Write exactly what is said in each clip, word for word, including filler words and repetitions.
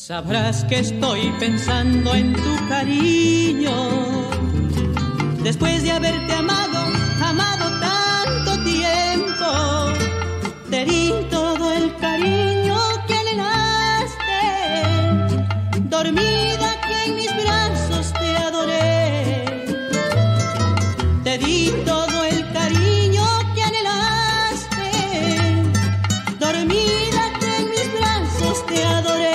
Sabrás que estoy pensando en tu cariño, después de haberte amado, amado tanto tiempo. Te di todo el cariño que anhelaste, dormida que en mis brazos te adoré. Te di todo el cariño que anhelaste, dormida que en mis brazos te adoré.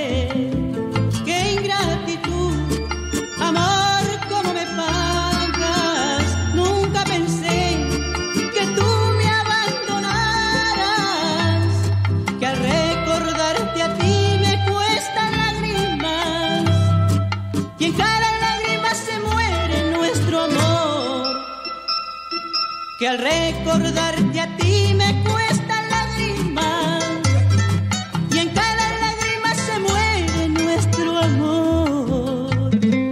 Que al recordarte a ti me cuestan lágrimas, y en cada lágrima se muere nuestro amor.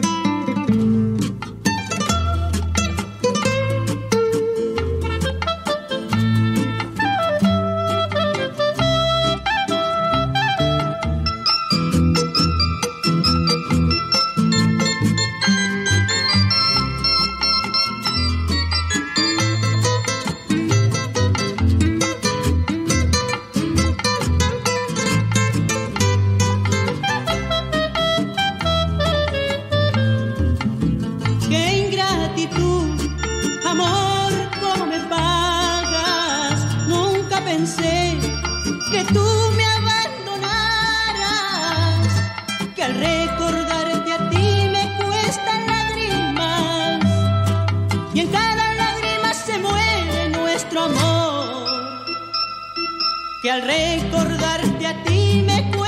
Amor, ¿cómo me pagas? Nunca pensé que tú me abandonaras, que al recordarte a ti me cuestan lágrimas, y en cada lágrima se muere nuestro amor. Que al recordarte a ti me cuestan